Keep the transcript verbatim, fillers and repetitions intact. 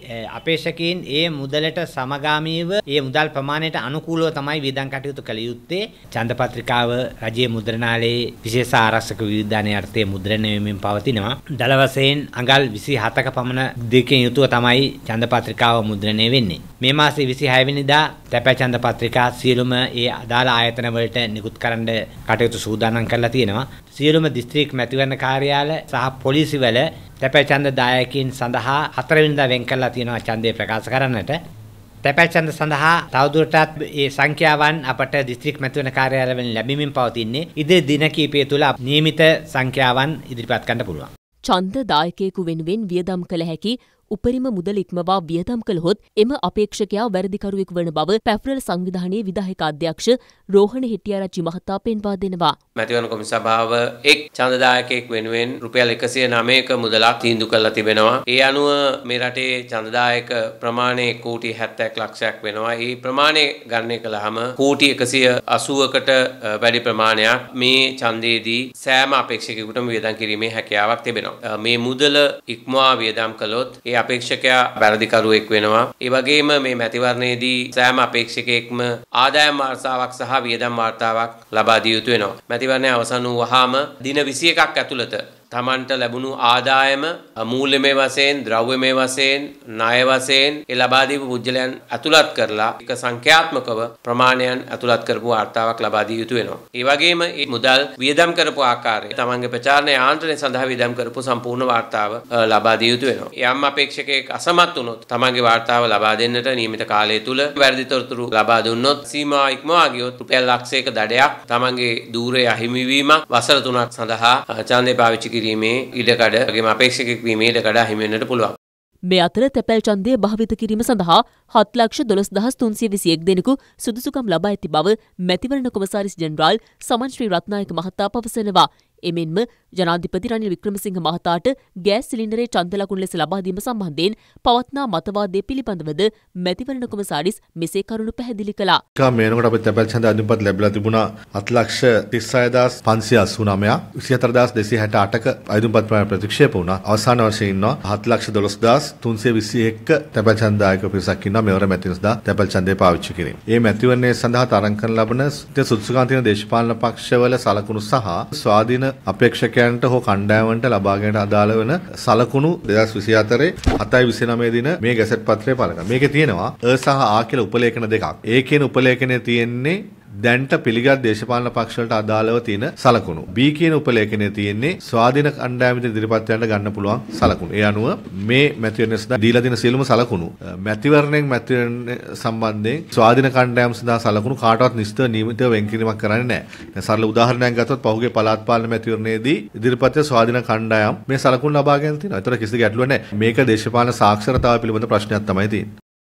අපේක්ෂකයන් ඒ මුදලට සමගාමීව ඒ මුදල් ප්‍රමාණයට අනුකූලව තමයි වියදම් කටයුතු කළ යුත්තේ. ඡන්ද පත්‍රිකාව රජයේ මුද්‍රණාලයේ විශේෂ ආරක්ෂක විවිධානයේ අර්ථයේ මුද්‍රණය වෙමින් පවතිනවා. දල වශයෙන් අඟල් විසිහතක පමණ දෙකකින් යුතුව තමයි ඡන්ද පත්‍රිකාව මුද්‍රණය වෙන්නේ. මේ මාසයේ විසිහය වෙනිදා තැපැල් ඡන්ද පත්‍රිකා සියලුම ඒ අදාළ ආයතන වලට නිකුත් කරන්න කටයුතු සූදානම් කරලා තියෙනවා. සියලුම දිස්ත්‍රික් මැතිවරණ කාර්යාල සහ පොලිසිවල තැපැල් ඡන්ද දායකයින් සඳහා හතර වෙනිදා වෙන් කරලා තියෙනවා ඡන්දය ප්‍රකාශ කරන්නට. තැපැල් ඡන්ද සඳහා තවදුරටත් මේ සංඛ්‍යාවන් අපට දිස්ත්‍රික් මැතිවරණ කාර්යාලවලින් ලැබෙමින් පවතින්නේ. ඉදිරි දින කිහිපය තුළ නියමිත සංඛ්‍යාවන් ඉදිරිපත් කරන්න පුළුවන්. ඡන්ද දායකයෙකු වෙනුවෙන් වියදම් කළ හැකි උපරිම මුදල ඉක්මවා වියදම් කළහොත් එම අපේක්ෂකයා වැරදිකරුවෙකු වන බව පැප්‍රල් සංවිධානයේ විධායක අධ්‍යක්ෂ රෝහණ හෙට්ටිආරච්චි මහතා පෙන්වා දෙනවා. මැතිවරණ කොමිසම සභාව එක් ඡන්දදායකයෙක් වෙනුවෙන් රුපියල් එකසිය නවයක මුදලක් තීන්දුව කරලා තිබෙනවා. ඒ අනුව මේ රටේ ඡන්දදායක ප්‍රමාණය කෝටි හැත්තෑවක් ලක්ෂයක් වෙනවා. ඒ ප්‍රමාණය ගණනය කළාම කෝටි එකසිය අසූවකට වැඩි ප්‍රමාණයක් මේ ඡන්දයේදී සෑම අපේක්ෂකයෙකුටම වියදම් කිරීමේ හැකියාවක් තිබෙනවා. මේ මුදල ඉක්මවා වියදම් කළොත් ඒ අපේක්ෂකයා වැරදිකරුවෙක් වෙනවා. ඒ වගේම මේ මැතිවරණයේදී සෑම අපේක්ෂකයෙක්ම ආදායම් වාර්තාවක් සහ වියදම් වාර්තාවක් ලබා දිය යුතු වෙනවා. මැතිවරණය අවසන් වූවාම දින විසියකක් ඇතුළත තමන්ට ලැබුණු ආදායම මූල්‍යමය වශයෙන්, ද්‍රව්‍යමය වශයෙන්, ණය වශයෙන් ඒ ලබා දීපු පුජ්‍යලයන් ඇතුළත් කරලා එක සංඛ්‍යාත්මකව ප්‍රමාණයන් ඇතුළත් කරපු වාර්තාවක් ලබා දිය යුතු වෙනවා. ඒ වගේම මේ මුදල් වියදම් කරපු ආකාරය, තමන්ගේ ප්‍රචාරණ යාන්ත්‍රණය සඳහා වියදම් කරපු සම්පූර්ණ වාර්තාව ලබා දිය යුතු වෙනවා. යම් අපේක්ෂකයෙක් අසමත් වුණොත් තමන්ගේ වාර්තාව ලබා දෙන්නට නියමිත කාලය තුල වැරදි තොරතුරු ලබා දුන්නොත් සීමා ඉක්මවා ගියොත් රුපියල් ලක්ෂයක දඩයක් තමන්ගේ ධූරය අහිමි වීමක් වසර තුනක් සඳහා ඡන්දේ පාවිච්චි කිරීමේ ඉඩකඩ වගේම අපේක්ෂකෙක් වීමේ ඉඩකඩ හිමි වෙන්නට පුළුවන්. මේ අතර තැපැල් ඡන්දය භාවිත කිරීම සඳහා හත් ලක්ෂ දොළොස් දහස් තුන්සිය විසිඑක දෙනෙකු සුදුසුකම් ලබා ඇති බව මැතිවරණ කොමසාරිස් ජෙනරාල් සමන් ශ්‍රී රත්නායක මහතා පවසනවා. එමෙන්ම ජනාධිපති රනිල් වික්‍රමසිංහ මහතාට ගෑස් සිලින්ඩරේ ඡන්ද ලකුණු ලෙස ලබා දීම සම්බන්ධයෙන් පවත්නා මතවාදය පිළිබඳවද මැතිවරණ කොමසාරිස් මෙසේ කරුණු පැහැදිලි කළා. මේනකොට අපේ තැපැල් ඡන්ද අඳුම්පත් ලැබිලා තිබුණා හත් ලක්ෂ තිස් හය හදාස් පන්සිය අසූ නවයක්. විසිහතර හදාස් දෙසිය හැට අටක අඳුම්පත් ප්‍රමාණය ප්‍රතික්ෂේප වුණා. අවසාන වර්ෂයේ ඉන්නවා හත් ලක්ෂ දොළොස් හදාස් තුන්සිය විසිඑක තැපැල් ඡන්ද දායක පිරිසක් ඉන්නවා. මෙවර මැතිවරණයේදී තැපැල් ඡන්දය පාවිච්චි කිරීම. මේ මැතිවරණයේ සඳහා තරඟ කරන ලබන සුදුසුකම් තියෙන දේශපාලන පක්ෂවල සලකුණු සහ ස්වාධීන අපේක්ෂකයන් හෝ කණ්ඩායමන්ට ලබා ගැනීමට අදාළ වන සලකුණු දෙදහස් විසිහතරේ හතයි විසිනවය දින මේ ගැසට් පත්‍රය පළ කරනවා. මේකේ තියෙනවා අ සහ ආ කියලා උපලේඛන දෙකක්. ඒ කියන උපලේඛනයේ තියෙන්නේ දැන්ට පිළිගත් දේශපාලන පක්ෂ වලට අදාළව තියෙන සලකුණු. B කියන උපලේඛනයේ තියෙන්නේ ස්වාධීන කණ්ඩායමට ඉදිරිපත් යන්න ගන්න පුළුවන් සලකුණු. ඒ අනුව මේ මැතිවරණය සඳහා දීලා තියෙන සියලුම සලකුණු මැතිවරණයෙන් මැතිවරණ සම්බන්ධයෙන් ස්වාධීන කණ්ඩායම් සඳහා සලකුණු කාටවත් නිශ්චිත නියමිතව වෙන් කිරීමක් කරන්නේ නැහැ. දැන් සරල උදාහරණයක් ගත්තොත් පහුගිය පළාත් පාලන මැතිවරණයේදී ඉදිරිපත් ස්වාධීන කණ්ඩායම් මේ සලකුණු ලබා ගන්න තියෙනවා. ඒතර කිසි ගැටලුවක් නැහැ. මේක දේශපාලන සාක්ෂරතාවය පිළිබඳ ප්‍රශ්නයක් තමයි තියෙන්නේ.